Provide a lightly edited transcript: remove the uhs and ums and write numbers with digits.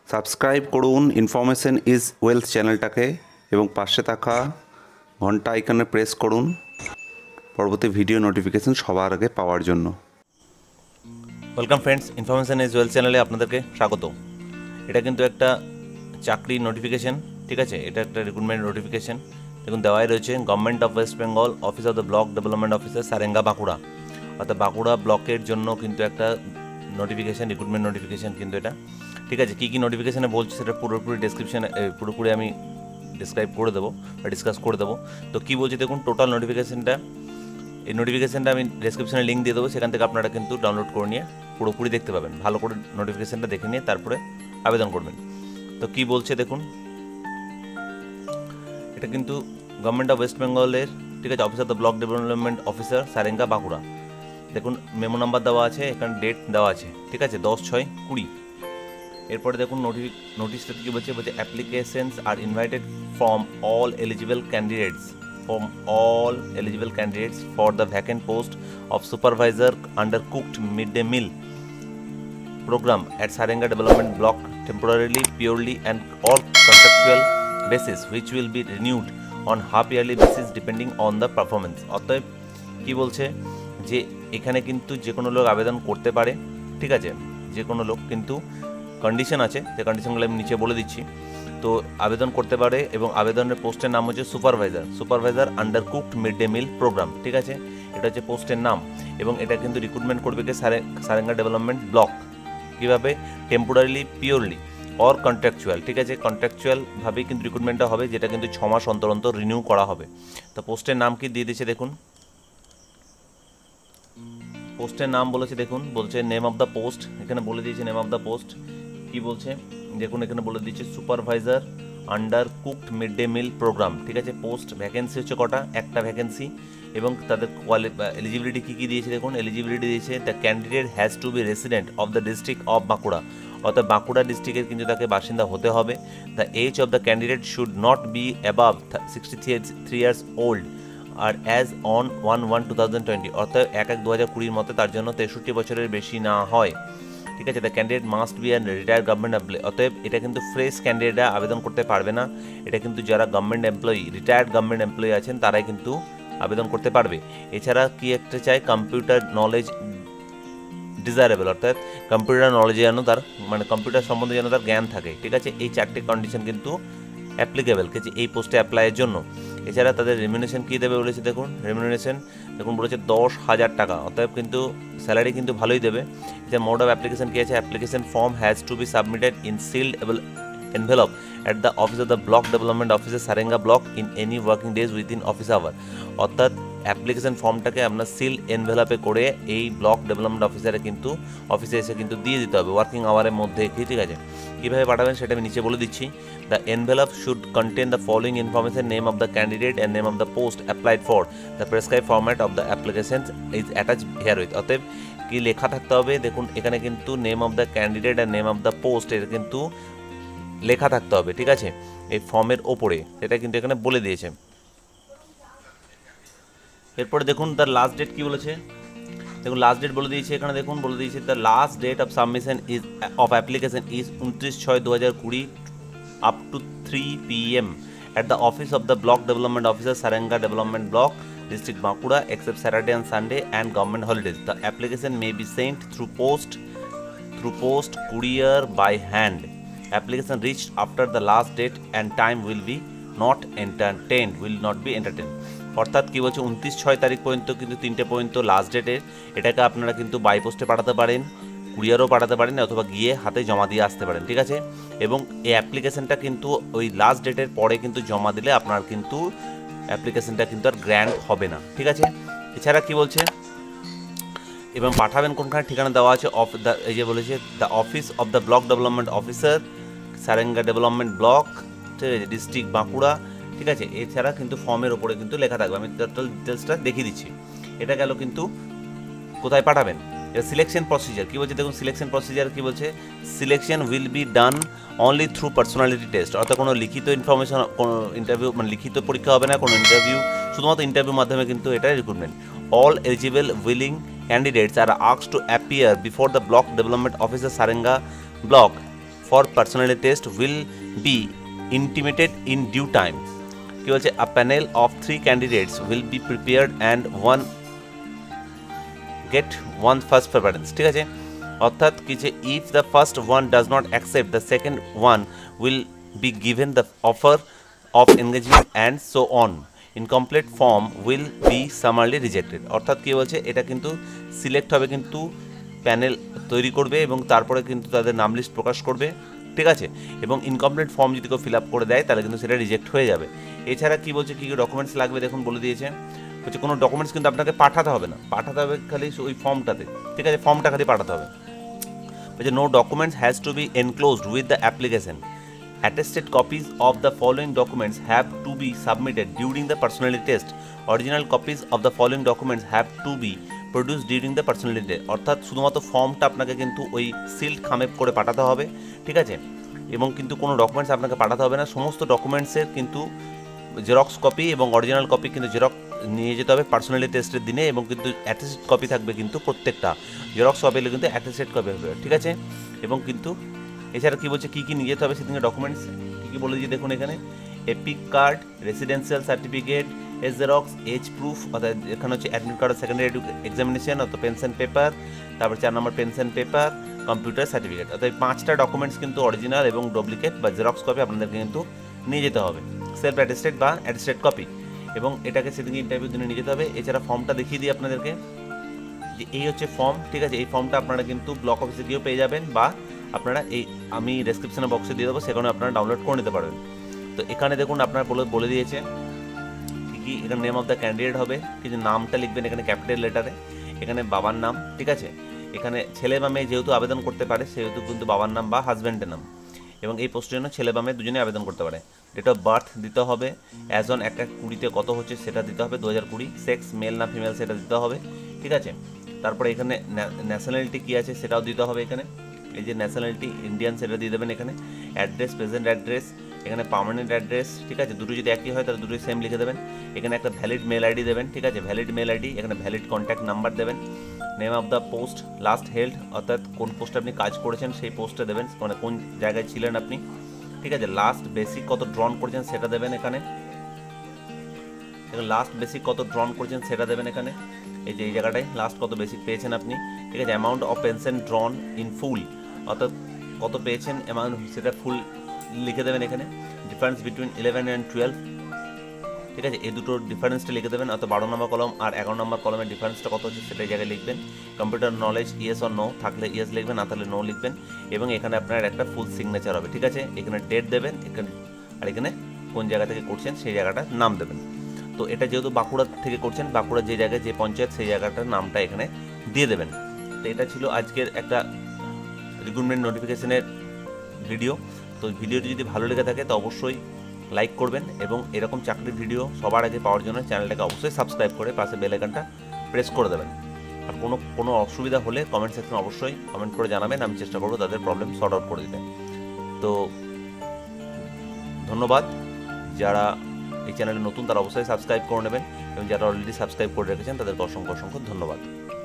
Subscribe করুন information is wealth চ্যানেলটাকে এবং পাশে থাকা ঘন্টা আইকনে প্রেস করুন পরবর্তী ভিডিও নোটিফিকেশন সবার আগে পাওয়ার জন্য। Welcome friends, information is wealth চ্যানেলে আপনাদেরকে স্বাগত। এটা কিন্তু একটা চাকরি নোটিফিকেশন, ঠিক আছে? এটা একটা রিক্রুটমেন্ট নোটিফিকেশন। দেখুন দেওয়াই রয়েছে government of West Bengal, office of the block development officer, Sarenga, Bankura. অর্থাৎ বাঁকুড়া ব্লকের জন্য কিন্তু একটা নোটিফিকেশান, রিক্রুটমেন্ট নোটিফিকেশান কিন্তু এটা, ঠিক আছে? কী কী নোটিফিকেশানে বলছে সেটা পুরোপুরি আমি ডিসক্রাইব করে দেবো বা ডিসকাস করে দেবো। তো কী বলছে দেখুন, টোটাল নোটিফিকেশানটা, এই নোটিফিকেশানটা আমি ডেসক্রিপশনে লিঙ্ক দিয়ে দেবো, সেখান থেকে আপনারা কিন্তু ডাউনলোড করে নিয়ে পুরোপুরি দেখতে পাবেন। ভালো করে নোটিফিকেশানটা দেখে নিয়ে তারপরে আবেদন করবেন। তো কী বলছে দেখুন, এটা কিন্তু গভর্নমেন্ট অফ ওয়েস্ট বেঙ্গলের, ঠিক আছে? Office of the block development officer, Sarenga, Bankura. দেখুন মেমো নাম্বার দেওয়া আছে, এখানে ডেট দেওয়া আছে, ঠিক আছে? 10/6/20। এরপরে দেখুন নোটিশটা কী বলছে, applications are invited from all eligible candidates for the vacant post of supervisor under cooked mid day meal program at Sarenga Development Block temporarily, purely and all contractual basis which will be renewed on half yearly basis depending on the performance। অতএব কি বলছে যে এখানে কিন্তু যে কোনো লোক আবেদন করতে পারে, ঠিক আছে? যে কোনো লোক, কিন্তু কন্ডিশন আছে, যে কন্ডিশনগুলো আমি নিচে বলে দিচ্ছি। তো আবেদন করতে পারে এবং আবেদনের পোস্টের নাম হচ্ছে supervisor under cooked mid day meal programme, ঠিক আছে? এটা হচ্ছে পোস্টের নাম এবং এটা কিন্তু রিক্রুটমেন্ট করবে কি সারেঙ্গা ডেভেলপমেন্ট ব্লক। কীভাবে? টেম্পোরারিলি, পিওরলি অর কন্ট্রাকচুয়াল, ঠিক আছে? কন্ট্রাকচুয়ালভাবেই কিন্তু রিক্রুটমেন্টটা হবে, যেটা কিন্তু 6 মাস অন্তর অন্তর রিনিউ করা হবে। তো পোস্টের নাম কি দিয়ে দিয়েছে দেখুন, পোস্টের নাম বলেছে দেখুন, বলছে নেম অফ দ্য পোস্ট, এখানে বলে দিয়েছে নেম অফ দ্য পোস্ট। কি বলছে দেখুন, এখানে বলে দিয়েছে supervisor under cooked mid day meal programme, ঠিক আছে? পোস্ট ভ্যাকেন্সি হচ্ছে কটা? একটা ভ্যাকেন্সি। এবং তাদের এলিজিবিলিটি কী কী দিয়েছে দেখুন, এলিজিবিলিটি দিয়েছে the candidate has to be resident of the district of Bankura, অর্থাৎ বাঁকুড়া ডিস্ট্রিক্টের কিন্তু তাকে বাসিন্দা হতে হবে। The age of the candidate should not be above 63 years old are as on 1/1/2020, অর্থাৎ 1/1/2020 মতে তার জন্য 63 বছরের বেশি না হয়, ঠিক আছে? The candidate must be an retired government employee. অতএব এটা কিন্তু ফ্রেশ ক্যান্ডিডেটরা আবেদন করতে পারবে না, এটা কিন্তু যারা government employee, retired government employee আছেন তারাই কিন্তু আবেদন করতে পারবে। এছাড়া কি একটা চাই, কম্পিউটার নলেজ ডিজায়ারেবল, অর্থাৎ কম্পিউটার নলেজে যেন তার, মানে কম্পিউটার সম্বন্ধে যেন তার জ্ঞান থাকে, ঠিক আছে? এই 4টে কন্ডিশন কিন্তু অ্যাপ্লিকেবল, ঠিক আছে, এই পোস্টে অ্যাপ্লাইয়ের জন্য। এছাড়া তাদের রেমিউনারেশন কী দেবে বলেছে দেখুন, রেমিউনারেশন দেখুন বলেছে 10,000 টাকা, অতএব কিন্তু স্যালারি কিন্তু ভালোই দেবে। এছাড়া মোড অফ অ্যাপ্লিকেশন কী আছে, application form has to be submitted in sealed envelope at the office of the block development officer, Sarenga block, in any working days within office hour। অর্থাৎ অ্যাপ্লিকেশন ফর্মটাকে আপনার seal এনভেলপে করে এই block development অফিসারে কিন্তু অফিসে এসে কিন্তু দিয়ে দিতে হবে ওয়ার্কিং আওয়ারের মধ্যে, ঠিক আছে? কীভাবে পাঠাবেন সেটা আমি নিচে বলে দিচ্ছি। The envelope should contain the following information, name of the candidate and name of the post applied for, the prescribe format of the application is attach herewith. অতএব কি লেখা থাকতে হবে দেখুন, এখানে কিন্তু name of the candidate and name of the post এটা কিন্তু লেখা থাকতে হবে, ঠিক আছে? এই ফর্মের ওপরে সেটা কিন্তু এখানে বলে দিয়েছে। এরপরে দেখুন তার লাস্ট ডেট কি বলেছে দেখুন, লাস্ট ডেট বলে দিয়েছে এখানে, দেখুন বলে দিয়েছে the last date of submission is of application is 29/6/2020 up to 3 PM at the office of the block development officer, Sarenga development block, district Bankura, except Saturday and Sunday and government holidays. The application may be sent through post, courier, by hand. Application reached after the last date and time will not be entertained। অর্থাৎ কী বলছে, 29/6 তারিখ পর্যন্ত কিন্তু 3টে পর্যন্ত last ডেটের। এটাকে আপনারা কিন্তু বাই পোস্টে পাঠাতে পারেন, কুরিয়ারও পাঠাতে পারেন, অথবা গিয়ে হাতে জমা দিয়ে আসতে পারেন, ঠিক আছে? এবং এই অ্যাপ্লিকেশনটা কিন্তু ওই লাস্ট ডেটের পরে কিন্তু জমা দিলে আপনার কিন্তু অ্যাপ্লিকেশনটা কিন্তু আর গ্র্যান্ট হবে না, ঠিক আছে? এছাড়া কি বলছে, এবং পাঠাবেন কোনখানে, ঠিকানা দেওয়া আছে এই যে বলেছে the office of the block development officer, Sarenga development block, ঠিক আছে, ডিস্ট্রিক্ট বাঁকুড়া, ঠিক আছে? এছাড়া কিন্তু ফর্মের ওপরে কিন্তু লেখা থাকবে, আমি টোটাল ডিটেলসটা দেখিয়ে দিচ্ছি। এটা গেল কিন্তু কোথায় পাঠাবেন। এটা সিলেকশন প্রসিজার কী বলছে দেখুন, সিলেকশন প্রসিজার কী বলছে, selection will be done only through personality test, অর্থাৎ কোনো লিখিত ইনফরমেশন, কোনো ইন্টারভিউ, মানে লিখিত পরীক্ষা হবে না, কোনো ইন্টারভিউ, শুধুমাত্র ইন্টারভিউর মাধ্যমে কিন্তু এটা recruitment. All eligible willing candidates are asked to appear before the block development officer, Sarenga block, for personality test will be intimated in due time. কি বলছে a panel of 3 candidates will be prepared and one get one first preference, ঠিক আছে। অর্থাৎ কি যে if the first one does not accept, the second one will be given the offer of engagement and so on. Incomplete form will be summarily rejected. অর্থাৎ কি বলছে এটা কিন্তু সিলেক্ট হবে, কিন্তু প্যানেল তৈরি করবে এবং তারপরে কিন্তু তাদের নাম লিস্ট প্রকাশ করবে, ঠিক আছে। এবং ইনকমপ্লিট ফর্ম যদি কেউ ফিল আপ করে দেয় তাহলে কিন্তু সেটা রিজেক্ট হয়ে যাবে। এছাড়া কি বলছে কী কী ডকুমেন্টস লাগবে দেখুন বলে দিয়েছে। বলছে কোনো ডকুমেন্টস কিন্তু আপনাকে পাঠাতে হবে না, পাঠাতে হবে খালি ওই ফর্মটাতে, ঠিক আছে, ফর্মটা খালি পাঠাতে হবে। বলছে no documents has to be enclosed with the application. Attested copies of the following documents have to be submitted during the personality test. Original copies of the following documents have to be produced during the personality test. অর্থাৎ শুধুমাত্র ফর্মটা আপনাকে কিন্তু ওই sealed খামে করে পাঠাতে হবে, ঠিক আছে। এবং কিন্তু কোনো ডকুমেন্টস আপনাকে পাঠাতে হবে না, সমস্ত ডকুমেন্টসের কিন্তু জেরক্স কপি এবং অরিজিনাল কপি কিন্তু জেরক্স নিয়ে যেতে হবে পার্সোনালিটি টেস্টের দিনে, এবং কিন্তু অ্যাটেস্টেড কপি থাকবে কিন্তু প্রত্যেকটা, জেরক্স কপি হলে কিন্তু অ্যাটেস্টেড কপি হবে, ঠিক আছে। এবং কিন্তু এছাড়া কী বলছে কী কী নিয়ে যেতে হবে সেদিকে ডকুমেন্টস কী কী বলে দিয়ে দেখুন এখানে। এপিক কার্ড, রেসিডেন্সিয়াল সার্টিফিকেট, এস জেরক্স, এজ প্রুফ, অর্থাৎ এখানে হচ্ছে অ্যাডমিট কার্ড, সেকেন্ডারি এক্সামিনেশন অর্থাৎ পেনশন পেপার, তারপর 4 নম্বর পেনশন পেপার, কম্পিউটার সার্টিফিকেট। অর্থাৎ 5টা ডকুমেন্টস কিন্তু অরিজিনাল এবং ডুপ্লিকেট বা জেরক্স কপি আপনাদেরকে কিন্তু নিয়ে যেতে হবে, সেলফ অ্যাটেস্টেড বা অ্যাটেস্টেড কপি, এবং এটাকে সেদিকে ইন্টারভিউ দিনে নিয়ে যেতে হবে। এছাড়া ফর্মটা দেখিয়ে দিই আপনাদেরকে যে এই হচ্ছে ফর্ম, ঠিক আছে। এই ফর্মটা আপনারা কিন্তু ব্লক অফিসে গিয়েও পেয়ে যাবেন, বা আপনারা এই আমি ডেসক্রিপশনে বক্সে দিয়ে দেবো, সেখানে আপনারা ডাউনলোড করে নিতে পারবেন। তো এখানে দেখুন আপনার বলে দিয়েছে কী কী। এখানে নেম অফ দ্য ক্যান্ডিডেট হবে, কিন্তু নামটা লিখবেন এখানে ক্যাপিটাল লেটারে, এখানে বাবার নাম, ঠিক আছে। এখানে ছেলে বা মেয়ে যেহেতু আবেদন করতে পারে সেহেতু কিন্তু বাবার নাম বা হাজব্যান্ডের নাম, এবং এই পোস্টের জন্য ছেলে বা মেয়ে দুজনেই আবেদন করতে পারে। ডেট অফ বার্থ দিতে হবে, অ্যাজ অন 1/20 কত হচ্ছে সেটা দিতে হবে 2020, সেক্স মেল না ফিমেল সেটা দিতে হবে, ঠিক আছে। তারপরে এখানে ন্যাশনালিটি কী আছে সেটাও দিতে হবে এখানে, এই যে ন্যাশনালিটি ইন্ডিয়ান সেটা দিয়ে দেবেন এখানে। অ্যাড্রেস, প্রেজেন্ট অ্যাড্রেস, এখানে পার্মানেন্ট অ্যাড্রেস, ঠিক আছে, দুটো যদি একই হয় তাহলে দুটোই সেম লিখে দেবেন। এখানে একটা ভ্যালিড মেল আইডি দেবেন, ঠিক আছে, ভ্যালিড মেল আইডি, এখানে ভ্যালিড কন্ট্যাক্ট নাম্বার দেবেন। Name of the post last held, অর্থাৎ কোন পোস্টে আপনি কাজ করেছেন সেই পোস্টে দেবেন, মানে কোন জায়গায় ছিলেন আপনি, ঠিক আছে। লাস্ট বেসিক কত ড্রন করেছেন সেটা দেবেন এখানে, লাস্ট বেসিক কত ড্রন করেছেন সেটা দেবেন এখানে, এই যে এই জায়গাটায় লাস্ট কত বেসিক পেয়েছেন আপনি, ঠিক আছে। Amount of pension drawn in full, অর্থাৎ কত পেয়েছেন অ্যামাউন্ট সেটা ফুল লিখে দেবেন এখানে। ডিফারেন্স বিটুইন 11 and 12, ঠিক আছে, এই দুটোর ডিফারেন্সটা লিখে দেবেন, অর্থাৎ 12 নম্বর কলম আর 11 নম্বর কলমের ডিফারেন্সটা কত হচ্ছে সেটা এই জায়গায় লিখবেন। Computer knowledge yes or no, থাকলে ইয়েস লিখবেন, না থাকলে নো লিখবেন, এবং এখানে আপনার একটা ফুল সিগনেচার হবে, ঠিক আছে। এখানে ডেট দেবেন এখানে, আর এখানে কোন জায়গা থেকে করছেন সেই জায়গাটার নাম দেবেন। তো এটা যেহেতু বাঁকুড়া থেকে করছেন, বাঁকুড়ার যে জায়গায় যে পঞ্চায়েত সেই জায়গাটার নামটা এখানে দিয়ে দেবেন। তো এটা ছিল আজকের একটা রিক্রুটমেন্ট নোটিফিকেশনের ভিডিও। তো ভিডিওটি যদি ভালো লেগে থাকে তো অবশ্যই লাইক করবেন, এবং এরকম চাকরির ভিডিও সবার আগে পাওয়ার জন্য চ্যানেলটাকে অবশ্যই সাবস্ক্রাইব করে পাশে বেল আইকনটা প্রেস করে দেবেন। আর কোনো অসুবিধা হলে কমেন্ট সেকশনে অবশ্যই কমেন্ট করে জানাবেন, আমি চেষ্টা করবো তাদের প্রবলেম সর্ট আউট করে দিতে। তো ধন্যবাদ, যারা এই চ্যানেলে নতুন তারা অবশ্যই সাবস্ক্রাইব করে নেবেন, এবং যারা অলরেডি সাবস্ক্রাইব করে রেখেছেন তাদেরকে অসংখ্য ধন্যবাদ।